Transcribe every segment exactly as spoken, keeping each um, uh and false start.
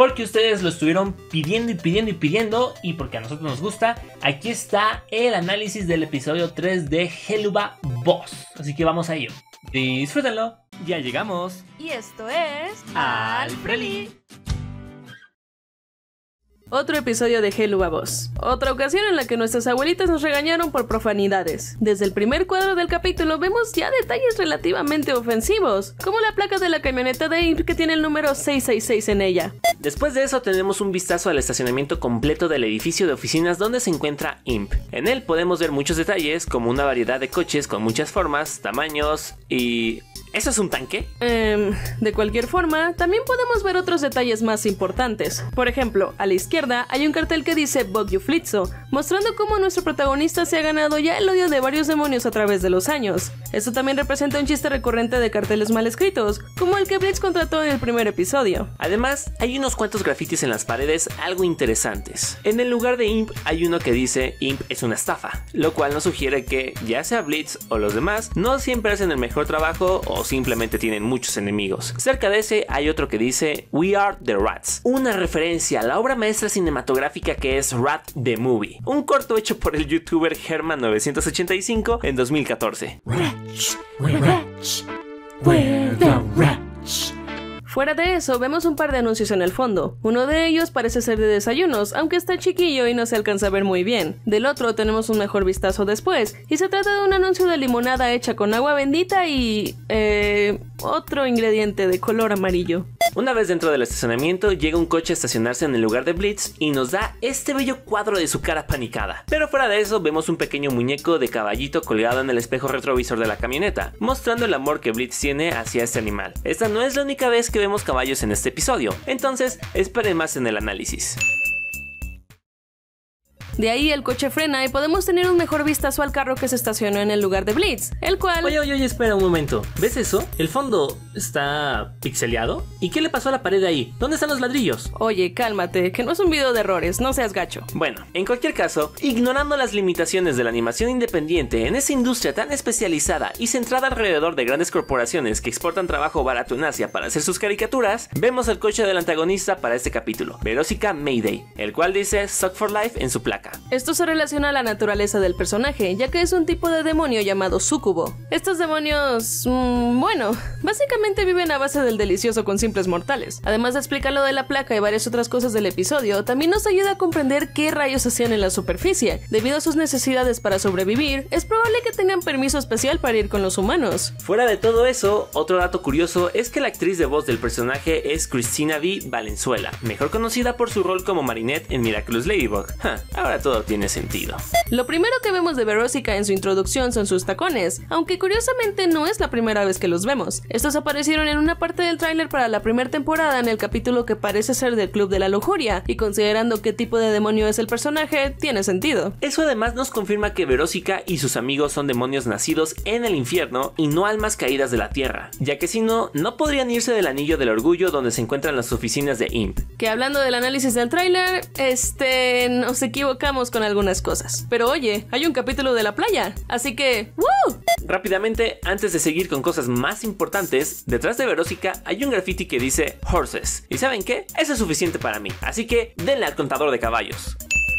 porque ustedes lo estuvieron pidiendo y pidiendo y pidiendo, y porque a nosotros nos gusta, aquí está el análisis del episodio tres de Helluva Boss. Así que vamos a ello. Disfrútenlo. Ya llegamos. Y esto es... Al Preli. Otro episodio de Helluva Boss. Otra ocasión en la que nuestras abuelitas nos regañaron por profanidades. Desde el primer cuadro del capítulo vemos ya detalles relativamente ofensivos, como la placa de la camioneta de Imp que tiene el número seiscientos sesenta y seis en ella. Después de eso tenemos un vistazo al estacionamiento completo del edificio de oficinas donde se encuentra Imp. En él podemos ver muchos detalles, como una variedad de coches con muchas formas, tamaños y... ¿eso es un tanque? Eh, de cualquier forma, también podemos ver otros detalles más importantes. Por ejemplo, a la izquierda hay un cartel que dice Bogyu Flitzo, mostrando cómo nuestro protagonista se ha ganado ya el odio de varios demonios a través de los años. Esto también representa un chiste recurrente de carteles mal escritos, como el que Blitz contrató en el primer episodio. Además, hay unos cuantos grafitis en las paredes algo interesantes. En el lugar de Imp hay uno que dice Imp es una estafa, lo cual nos sugiere que, ya sea Blitz o los demás, no siempre hacen el mejor trabajo o simplemente tienen muchos enemigos. Cerca de ese hay otro que dice We Are the Rats, una referencia a la obra maestra cinematográfica que es Rat the Movie, un corto hecho por el youtuber Herman novecientos ochenta y cinco en dos mil catorce. Rats, we're rats, we're the rats. Fuera de eso, vemos un par de anuncios en el fondo. Uno de ellos parece ser de desayunos, aunque está chiquillo y no se alcanza a ver muy bien. Del otro tenemos un mejor vistazo después, y se trata de un anuncio de limonada hecha con agua bendita y... eh... otro ingrediente de color amarillo. Una vez dentro del estacionamiento, llega un coche a estacionarse en el lugar de Blitz y nos da este bello cuadro de su cara panicada. Pero fuera de eso, vemos un pequeño muñeco de caballito colgado en el espejo retrovisor de la camioneta, mostrando el amor que Blitz tiene hacia este animal. Esta no es la única vez que vemos caballos en este episodio, entonces esperen más en el análisis. De ahí el coche frena y podemos tener un mejor vistazo al carro que se estacionó en el lugar de Blitz, el cual... Oye, oye, oye, espera un momento. ¿Ves eso? ¿El fondo está pixeleado? ¿Y qué le pasó a la pared de ahí? ¿Dónde están los ladrillos? Oye, cálmate, que no es un video de errores, no seas gacho. Bueno, en cualquier caso, ignorando las limitaciones de la animación independiente en esa industria tan especializada y centrada alrededor de grandes corporaciones que exportan trabajo barato en Asia para hacer sus caricaturas, vemos el coche del antagonista para este capítulo, Verósica Mayday, el cual dice Suck for Life en su placa. Esto se relaciona a la naturaleza del personaje, ya que es un tipo de demonio llamado súcubo. Estos demonios, mmm, bueno, básicamente viven a base del delicioso con simples mortales. Además de explicar lo de la placa y varias otras cosas del episodio, también nos ayuda a comprender qué rayos hacían en la superficie. Debido a sus necesidades para sobrevivir, es probable que tengan permiso especial para ir con los humanos. Fuera de todo eso, otro dato curioso es que la actriz de voz del personaje es Cristina V. Valenzuela, mejor conocida por su rol como Marinette en Miraculous Ladybug. Ja, ahora todo tiene sentido. Lo primero que vemos de Verósica en su introducción son sus tacones, aunque curiosamente no es la primera vez que los vemos. Estos aparecieron en una parte del tráiler para la primera temporada en el capítulo que parece ser del Club de la Lujuria, y considerando qué tipo de demonio es el personaje, tiene sentido. Eso además nos confirma que Verósica y sus amigos son demonios nacidos en el infierno y no almas caídas de la tierra, ya que si no, no podrían irse del anillo del orgullo donde se encuentran las oficinas de Imp. Que hablando del análisis del tráiler, este... nos equivocamos con algunas cosas. Pero oye, hay un capítulo de la playa, así que ¡woo! Rápidamente, antes de seguir con cosas más importantes, detrás de Verósica hay un graffiti que dice Horses. ¿Y saben qué? Eso es suficiente para mí, así que denle al contador de caballos.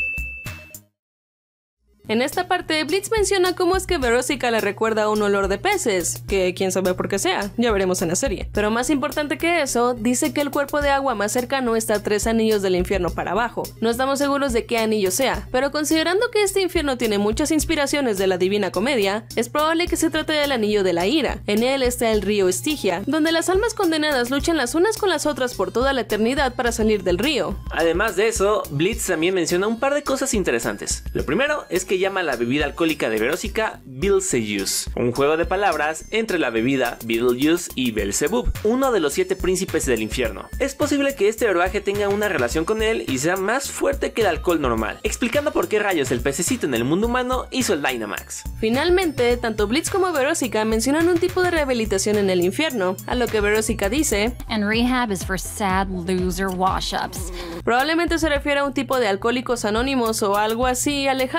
En esta parte, Blitz menciona cómo es que Verósica le recuerda a un olor de peces, que quién sabe por qué sea, ya veremos en la serie. Pero más importante que eso, dice que el cuerpo de agua más cercano está a tres anillos del infierno para abajo. No estamos seguros de qué anillo sea, pero considerando que este infierno tiene muchas inspiraciones de la Divina Comedia, es probable que se trate del anillo de la ira. En él está el río Estigia, donde las almas condenadas luchan las unas con las otras por toda la eternidad para salir del río. Además de eso, Blitz también menciona un par de cosas interesantes. Lo primero es que llama a la bebida alcohólica de Verósica Beetlejuice, un juego de palabras entre la bebida Beetlejuice y Belzebub, uno de los siete príncipes del infierno. Es posible que este brebaje tenga una relación con él y sea más fuerte que el alcohol normal, explicando por qué rayos el pececito en el mundo humano hizo el Dynamax. Finalmente, tanto Blitz como Verósica mencionan un tipo de rehabilitación en el infierno, a lo que Verósica dice: And rehab is for sad loser wash-ups. Probablemente se refiere a un tipo de alcohólicos anónimos o algo así, alejado a Charlie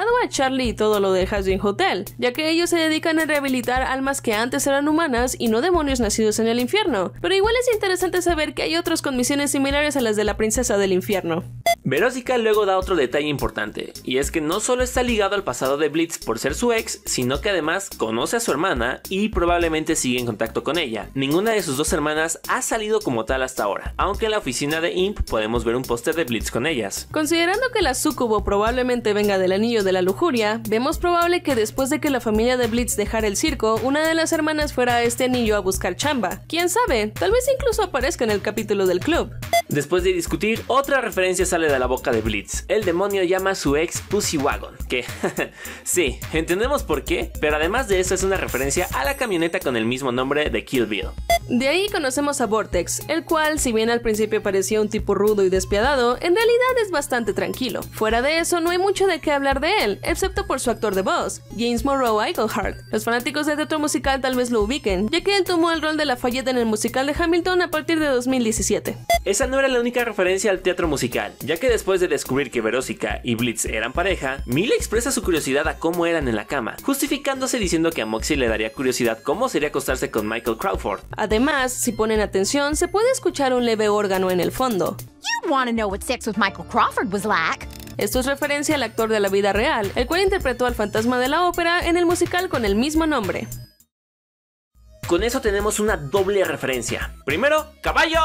Charlie y todo lo de Hazbin Hotel, ya que ellos se dedican a rehabilitar almas que antes eran humanas y no demonios nacidos en el infierno, pero igual es interesante saber que hay otros con misiones similares a las de la princesa del infierno. Verósica luego da otro detalle importante, y es que no solo está ligado al pasado de Blitz por ser su ex, sino que además conoce a su hermana y probablemente sigue en contacto con ella. Ninguna de sus dos hermanas ha salido como tal hasta ahora, aunque en la oficina de Imp podemos ver un póster de Blitz con ellas. Considerando que la súcubo probablemente venga del anillo de la lujuria, vemos probable que después de que la familia de Blitz dejara el circo, una de las hermanas fuera a este anillo a buscar chamba. Quién sabe, tal vez incluso aparezca en el capítulo del club. Después de discutir, otra referencia sale de la boca de Blitz. El demonio llama a su ex Pussy Wagon, que sí, entendemos por qué, pero además de eso es una referencia a la camioneta con el mismo nombre de Kill Bill. De ahí conocemos a Vortex, el cual, si bien al principio parecía un tipo rudo y despiadado, en realidad es bastante tranquilo. Fuera de eso, no hay mucho de qué hablar de él, excepto por su actor de voz, James Monroe Iglehart. Los fanáticos del teatro musical tal vez lo ubiquen, ya que él tomó el rol de Lafayette en el musical de Hamilton a partir de dos mil diecisiete. Esa no era la única referencia al teatro musical, ya que después de descubrir que Verósica y Blitz eran pareja, Mila expresa su curiosidad a cómo eran en la cama, justificándose diciendo que a Moxie le daría curiosidad cómo sería acostarse con Michael Crawford. Además, si ponen atención, se puede escuchar un leve órgano en el fondo. You want to know what sex with Michael Crawford was like. Esto es referencia al actor de la vida real, el cual interpretó al fantasma de la ópera en el musical con el mismo nombre. Con eso tenemos una doble referencia. Primero, ¡caballo!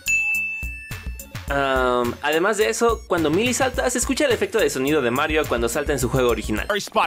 Um, además de eso, cuando Millie salta, se escucha el efecto de sonido de Mario cuando salta en su juego original.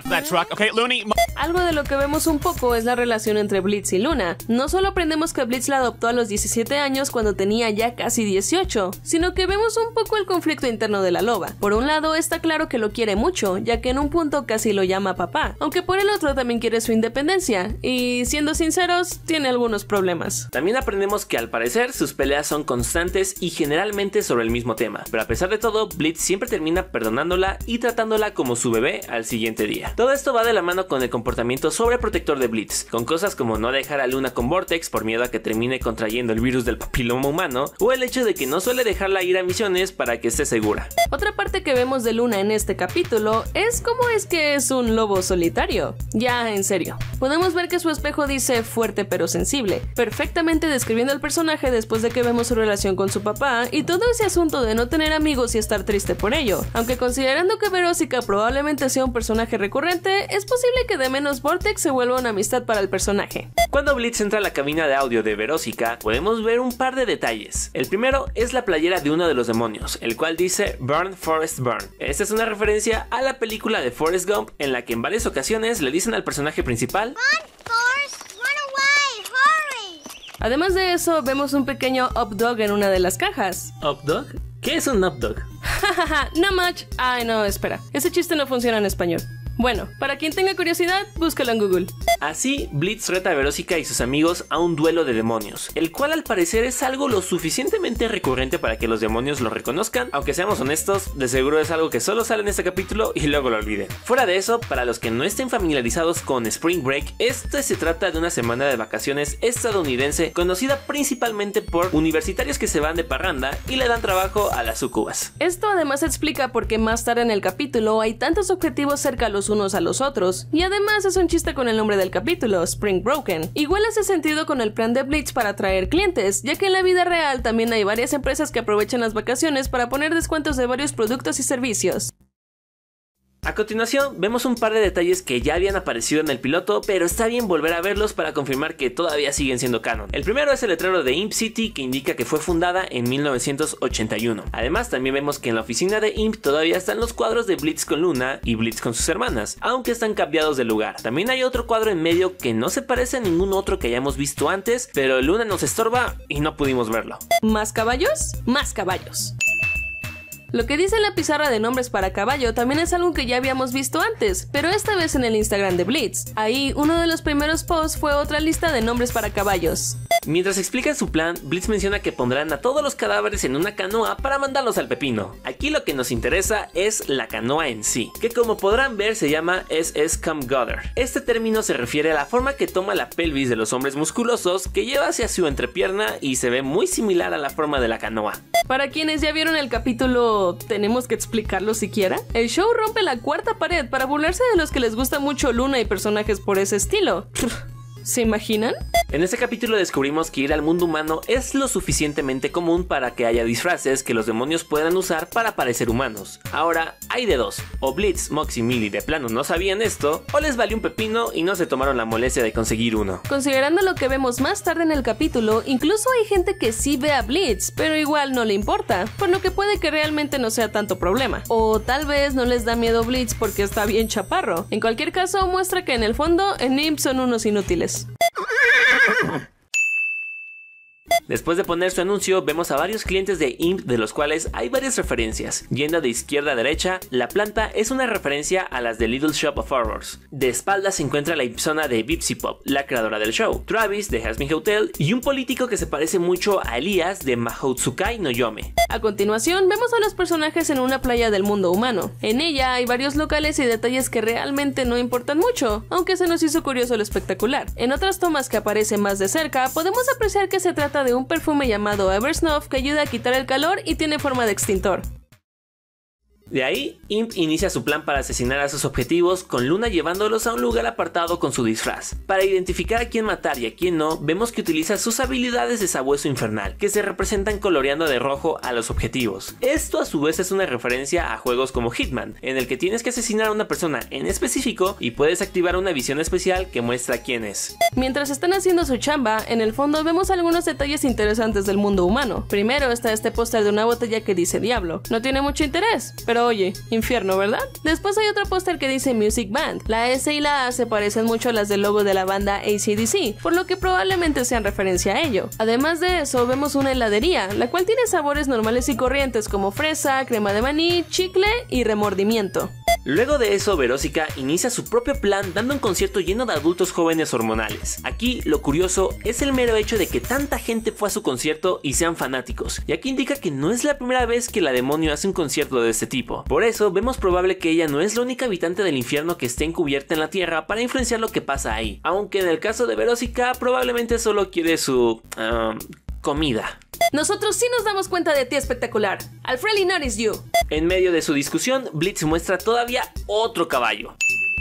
Algo de lo que vemos un poco es la relación entre Blitz y Luna. No solo aprendemos que Blitz la adoptó a los diecisiete años cuando tenía ya casi dieciocho, sino que vemos un poco el conflicto interno de la loba. Por un lado, está claro que lo quiere mucho, ya que en un punto casi lo llama papá, aunque por el otro también quiere su independencia, y siendo sinceros, tiene algunos problemas. También aprendemos que al parecer sus peleas son constantes y generalmente sobre el mismo tema, pero a pesar de todo, Blitz siempre termina perdonándola y tratándola como su bebé al siguiente día. Todo esto va de la mano con el comportamiento sobreprotector de Blitz, con cosas como no dejar a Luna con Vortex por miedo a que termine contrayendo el virus del papiloma humano, o el hecho de que no suele dejarla ir a misiones para que esté segura. Otra parte que vemos de Luna en este capítulo es cómo es que es un lobo solitario. Ya, en serio. Podemos ver que su espejo dice fuerte pero sensible, perfectamente describiendo al personaje después de que vemos su relación con su papá y todo ese asunto de no tener amigos y estar triste por ello. Aunque considerando que Verósica probablemente sea un personaje recurrente, es posible que de menos Vortex se vuelva una amistad para el personaje. Cuando Blitz entra a la cabina de audio de Verósica, podemos ver un par de detalles. El primero es la playera de uno de los demonios, el cual dice Burn Forest Burn. Esta es una referencia a la película de Forrest Gump, en la que en varias ocasiones le dicen al personaje principal: Run, Forrest, run away, hurry. Además de eso, vemos un pequeño up dog en una de las cajas. ¿Up dog? ¿Qué es un up dog? Jajaja, no much. Ay, no, espera. Ese chiste no funciona en español. Bueno, para quien tenga curiosidad, búscalo en Google. Así, Blitz reta a Verósica y sus amigos a un duelo de demonios, el cual al parecer es algo lo suficientemente recurrente para que los demonios lo reconozcan, aunque seamos honestos, de seguro es algo que solo sale en este capítulo y luego lo olviden. Fuera de eso, para los que no estén familiarizados con Spring Break, este se trata de una semana de vacaciones estadounidense conocida principalmente por universitarios que se van de parranda y le dan trabajo a las sucubas. Esto además explica por qué más tarde en el capítulo hay tantos objetivos cerca los unos a los otros, y además es un chiste con el nombre del capítulo, Spring Broken. Igual hace sentido con el plan de Blitz para atraer clientes, ya que en la vida real también hay varias empresas que aprovechan las vacaciones para poner descuentos de varios productos y servicios. A continuación, vemos un par de detalles que ya habían aparecido en el piloto, pero está bien volver a verlos para confirmar que todavía siguen siendo canon. El primero es el letrero de Imp City, que indica que fue fundada en mil novecientos ochenta y uno. Además, también vemos que en la oficina de Imp todavía están los cuadros de Blitz con Luna y Blitz con sus hermanas, aunque están cambiados de lugar. También hay otro cuadro en medio que no se parece a ningún otro que hayamos visto antes, pero Luna nos estorba y no pudimos verlo. ¿Más caballos? Más caballos. Lo que dice en la pizarra de nombres para caballo también es algo que ya habíamos visto antes, pero esta vez en el Instagram de Blitz. Ahí, uno de los primeros posts fue otra lista de nombres para caballos. Mientras explican su plan, Blitz menciona que pondrán a todos los cadáveres en una canoa para mandarlos al pepino. Aquí lo que nos interesa es la canoa en sí, que como podrán ver se llama S S Comgather. Este término se refiere a la forma que toma la pelvis de los hombres musculosos, que lleva hacia su entrepierna y se ve muy similar a la forma de la canoa. Para quienes ya vieron el capítulo ¿Acaso tenemos que explicarlo siquiera? El show rompe la cuarta pared para burlarse de los que les gusta mucho Luna y personajes por ese estilo. ¿Se imaginan? En este capítulo descubrimos que ir al mundo humano es lo suficientemente común para que haya disfraces que los demonios puedan usar para parecer humanos. Ahora, hay de dos: o Blitz, Mox y Millie de plano no sabían esto, o les valió un pepino y no se tomaron la molestia de conseguir uno. Considerando lo que vemos más tarde en el capítulo, incluso hay gente que sí ve a Blitz, pero igual no le importa, por lo que puede que realmente no sea tanto problema. O tal vez no les da miedo Blitz porque está bien chaparro. En cualquier caso, muestra que en el fondo, en Imp son unos inútiles. Después de poner su anuncio, vemos a varios clientes de Imp de los cuales hay varias referencias. Yendo de izquierda a derecha, la planta es una referencia a las de Little Shop of Horrors. De espaldas se encuentra la ipsona de Bipsy Pop, la creadora del show, Travis de Hazbin Hotel y un político que se parece mucho a Elias de Mahoutsukai no Yome. A continuación, vemos a los personajes en una playa del mundo humano. En ella hay varios locales y detalles que realmente no importan mucho, aunque se nos hizo curioso lo espectacular. En otras tomas que aparecen más de cerca, podemos apreciar que se trata de un perfume llamado Eversnuff que ayuda a quitar el calor y tiene forma de extintor. De ahí, Imp inicia su plan para asesinar a sus objetivos, con Luna llevándolos a un lugar apartado con su disfraz. Para identificar a quién matar y a quién no, vemos que utiliza sus habilidades de sabueso infernal, que se representan coloreando de rojo a los objetivos. Esto a su vez es una referencia a juegos como Hitman, en el que tienes que asesinar a una persona en específico y puedes activar una visión especial que muestra quién es. Mientras están haciendo su chamba, en el fondo vemos algunos detalles interesantes del mundo humano. Primero está este póster de una botella que dice Diablo. No tiene mucho interés, pero oye, infierno, ¿verdad? Después hay otro póster que dice Music Band. La S y la A se parecen mucho a las del logo de la banda A C D C, por lo que probablemente sean referencia a ello. Además de eso, vemos una heladería, la cual tiene sabores normales y corrientes como fresa, crema de maní, chicle y remordimiento. Luego de eso, Verósica inicia su propio plan dando un concierto lleno de adultos jóvenes hormonales. Aquí, lo curioso es el mero hecho de que tanta gente fue a su concierto y sean fanáticos, y aquí indica que no es la primera vez que la demonio hace un concierto de este tipo. Por eso, vemos probable que ella no es la única habitante del infierno que esté encubierta en la tierra para influenciar lo que pasa ahí, aunque en el caso de Verósica probablemente solo quiere su... Um, comida. Nosotros sí nos damos cuenta de ti, espectacular. I've really noticed you. En medio de su discusión, Blitz muestra todavía otro caballo.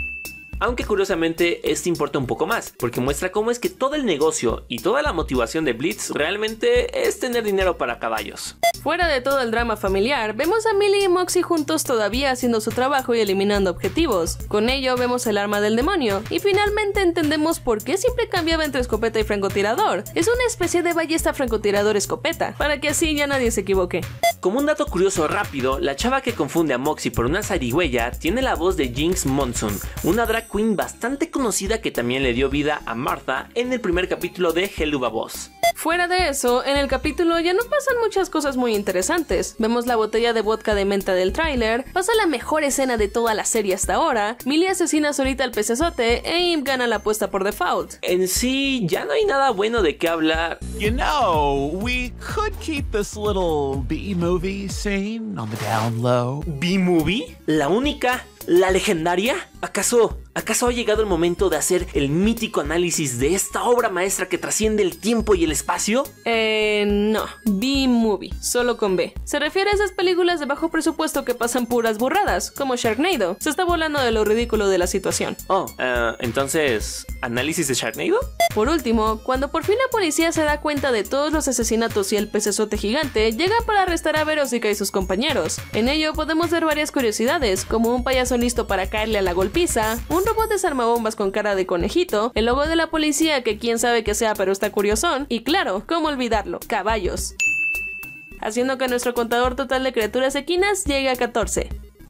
Aunque curiosamente este importa un poco más, porque muestra cómo es que todo el negocio y toda la motivación de Blitz realmente es tener dinero para caballos. Fuera de todo el drama familiar, vemos a Millie y Moxie juntos todavía haciendo su trabajo y eliminando objetivos. Con ello vemos el arma del demonio, y finalmente entendemos por qué siempre cambiaba entre escopeta y francotirador. Es una especie de ballesta francotirador escopeta, para que así ya nadie se equivoque. Como un dato curioso rápido, la chava que confunde a Moxie por una zarigüeya tiene la voz de Jinx Monsoon, una drag queen bastante conocida que también le dio vida a Martha en el primer capítulo de Helluva Boss. Fuera de eso, en el capítulo ya no pasan muchas cosas muy interesantes. Vemos la botella de vodka de menta del tráiler, pasa la mejor escena de toda la serie hasta ahora, Millie asesina solita al pecesote e Imp gana la apuesta por default. En sí, ya no hay nada bueno de qué hablar. You know, we could keep this little B-movie scene on the down low. ¿B-movie? ¿La única? ¿La legendaria? ¿Acaso, acaso ha llegado el momento de hacer el mítico análisis de esta obra maestra que trasciende el tiempo y el espacio? Eh, no, B-movie, solo con B. Se refiere a esas películas de bajo presupuesto que pasan puras burradas, como Sharknado. Se está volando de lo ridículo de la situación. Oh, uh, entonces, ¿análisis de Sharknado? Por último, cuando por fin la policía se da cuenta de todos los asesinatos y el pecesote gigante, llega para arrestar a Verósica y sus compañeros. En ello podemos ver varias curiosidades, como un payaso listo para caerle a la golpiza, un robot desarmabombas con cara de conejito, el logo de la policía que quién sabe que sea pero está curiosón, y claro, ¿cómo olvidarlo? Caballos. Haciendo que nuestro contador total de criaturas equinas llegue a catorce.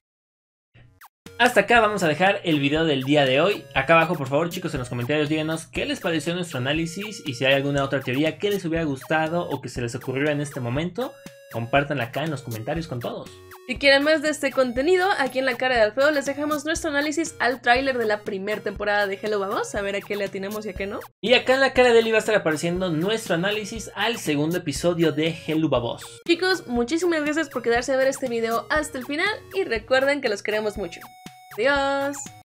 Hasta acá vamos a dejar el video del día de hoy. Acá abajo, por favor, chicos, en los comentarios díganos qué les pareció nuestro análisis y si hay alguna otra teoría que les hubiera gustado o que se les ocurriera en este momento, compártanla acá en los comentarios con todos. Si quieren más de este contenido, aquí en la cara de Alfredo les dejamos nuestro análisis al tráiler de la primera temporada de Helluva Boss, a ver a qué le atinamos y a qué no. Y acá en la cara de él iba a estar apareciendo nuestro análisis al segundo episodio de Helluva Boss. Chicos, muchísimas gracias por quedarse a ver este video hasta el final y recuerden que los queremos mucho. Adiós.